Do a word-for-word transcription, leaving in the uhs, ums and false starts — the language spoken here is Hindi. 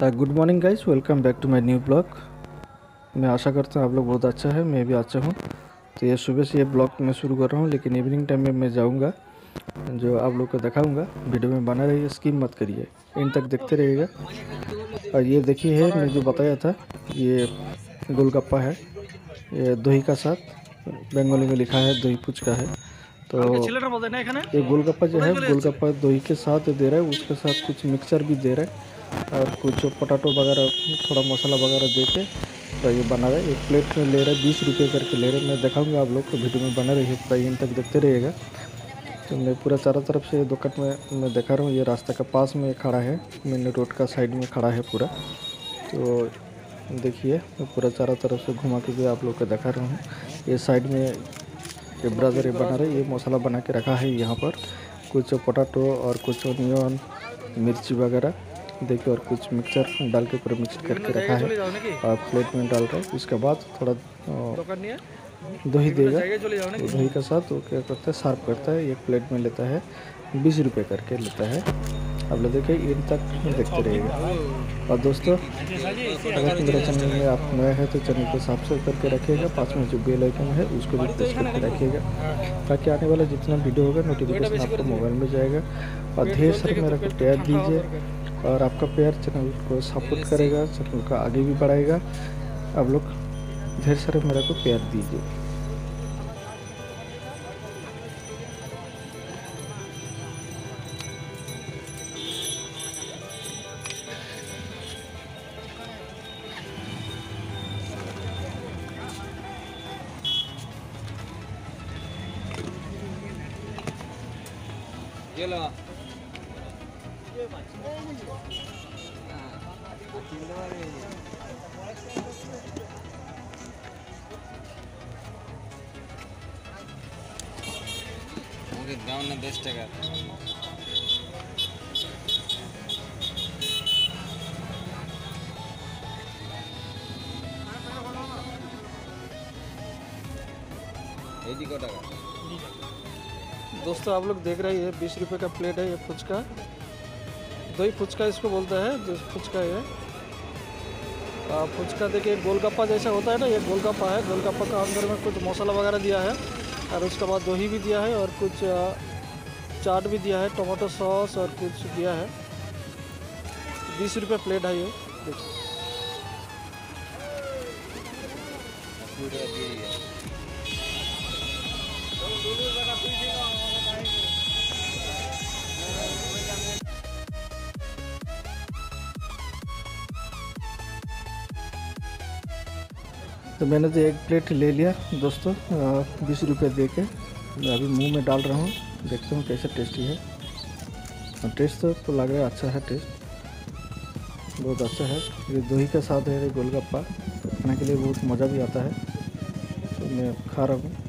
Good morning guys, welcome back to my new blog. मैं आशा करता हूँ आप लोग बहुत अच्छा है, मैं भी अच्छा हूँ। तो ये सुबह से ये ब्लॉग मैं शुरू कर रहा हूँ, लेकिन इवनिंग टाइम में मैं जाऊँगा, जो आप लोग को दिखाऊँगा। वीडियो में बना रहिए, स्किप मत करिए, इन तक देखते रहिएगा। और ये देखिए है, मैं जो बताया था, ये गोलगप्पा है, ये दही का साथ, बंगाली में लिखा है दही पुचका है। तो ये गोलगप्पा जो है, गोलगप्पा दही के साथ दे रहा है, उसके साथ कुछ मिक्सचर भी दे रहा है और कुछ पोटैटो वगैरह, थोड़ा मसाला वगैरह दे के तो ये बना रहा है। एक प्लेट में ले रहा है, बीस रुपये करके ले रहे हैं। मैं दिखाऊंगा आप लोग को, वीडियो में बना रहिए, पूरा इन तक देखते रहिएगा। तो मैं पूरा चारों तरफ से दुकान में मैं दिखा रहा हूँ। ये रास्ता का पास में खड़ा है, मेन रोड का साइड में खड़ा है पूरा। तो देखिए, मैं पूरा चारों तरफ से घुमा के भी आप लोग को दिखा रहा हूँ। ये साइड में ये ब्रदर ये बना रहे, ये मसाला बना के रखा है यहाँ पर, कुछ पोटैटो और कुछ ऑनियन, मिर्ची वगैरह देखिए, और कुछ मिक्सचर डाल के पूरा मिक्स करके रखा है और प्लेट में डाल रहा है। उसके बाद थोड़ा दही देगा, तो दही के साथ वो क्या करता है, सर्व करता है। एक प्लेट में लेता है, बीस रुपये करके लेता है। आप लोग देखिए, इन तक देखते रहिएगा। और दोस्तों, अगर मेरे चैनल में आप नए हैं तो चैनल को सब्सक्राइब करके रखिएगा, पास में जो बेल आइकन है उसको भी प्रेस करके रखिएगा, ताकि आने वाला जितना वीडियो होगा नोटिफिकेशन आपको मोबाइल में जाएगा। और ढेर सारे मेरे को प्यार दीजिए, और आपका प्यार चैनल को सपोर्ट करेगा, चैनल को आगे भी बढ़ाएगा। आप लोग ढेर सारे मेरे को प्यार दीजिए। ये लो गाँव में बेस्ट है। दोस्तों, आप लोग देख रहे हैं, बीस रुपये का प्लेट है ये फुचका, दही फुचका इसको बोलता है, जो फुचका है। फुचका देखिए, गोलगप्पा जैसा होता है ना, ये गोलगप्पा है। गोलगप्पा का अंदर में कुछ मसाला वगैरह दिया है, और उसके बाद दही भी दिया है, और कुछ चाट भी दिया है, टमाटो सॉस और कुछ दिया है। बीस रुपये प्लेट है ये। तो मैंने तो एक प्लेट ले लिया दोस्तों, बीस रुपये दे के। मैं अभी मुंह में डाल रहा हूँ, देखता हूँ कैसा टेस्टी है। और टेस्ट तो, तो लग रहा है अच्छा है, टेस्ट बहुत अच्छा है। ये दही के साथ है, गोलगप्पा, तो खाने के लिए बहुत मज़ा भी आता है। तो मैं खा रहा हूँ।